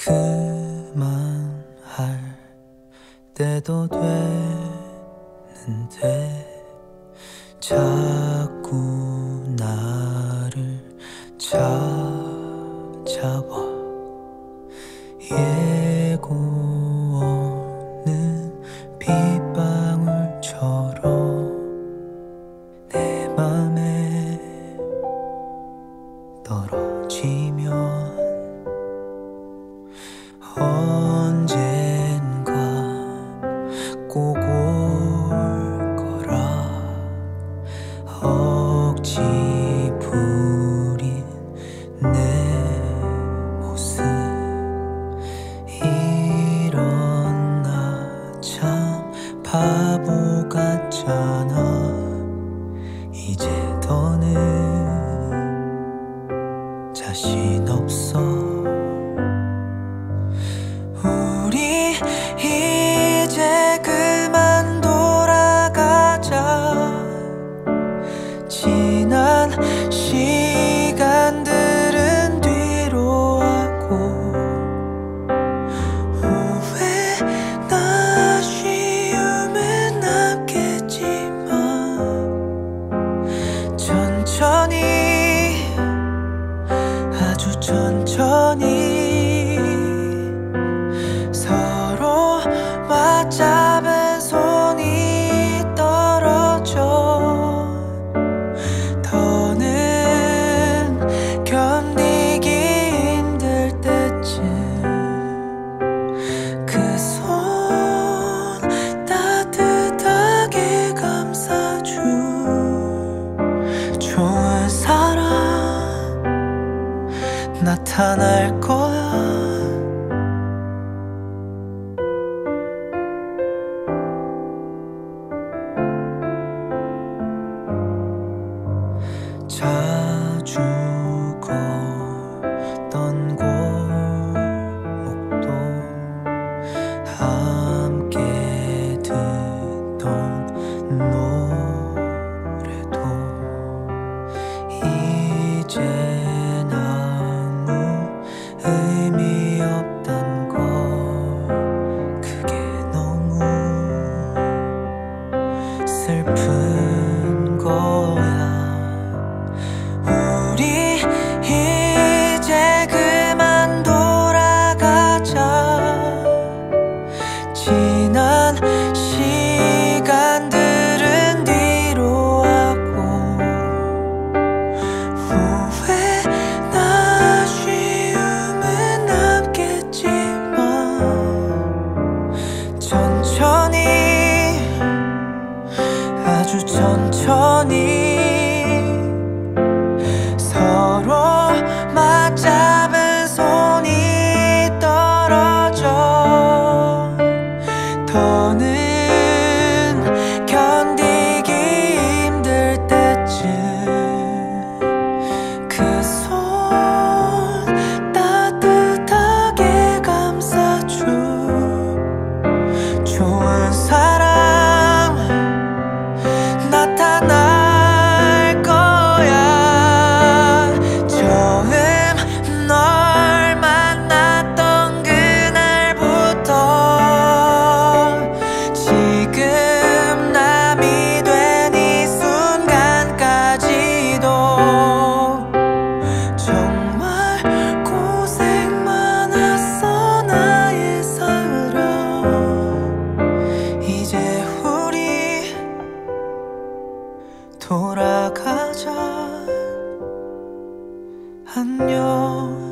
그만할 때도 되는데 자꾸 나를 찾아와. 예고 없는 빗방울처럼 내 맘에 떨어지면 언젠가 꼭 올 거라. 억지 부린 내 모습, 이런 나 참 바보 같잖아. 이제 더는 자신 없어. 우리 이제 그만 돌아가자. 지난 시간들은 뒤로 하고 후회나 아쉬움은 남겠지만 천천히, 아주 천천히 서로 맞잡은 손이 떨어져. 더는 견디기 힘들 때쯤 그 손 따뜻하게 감싸줄 좋은 사람 나타날 거야. 자주 걷던 골목도 함께 듣던 노래도 이젠 아무 의미 없단 걸. 그게 너무 슬픈 거야. 우리 이제 그만 돌아가자. 지난 시간들은 뒤로 하고 후회나 아쉬움은 남겠지만 천천히, 아주 천천히 서로 맞잡은 손이 떨어져. 더는 견디기 힘들 때쯤 그 손 따뜻하게 감싸줄 좋은 사람 나타날 거야. 처음 널 만났던 그날부터 지금 남이 된 이 순간까지도 정말 고생 많았어 나의 사랑. 이제 우리 돌아가자. 안녕.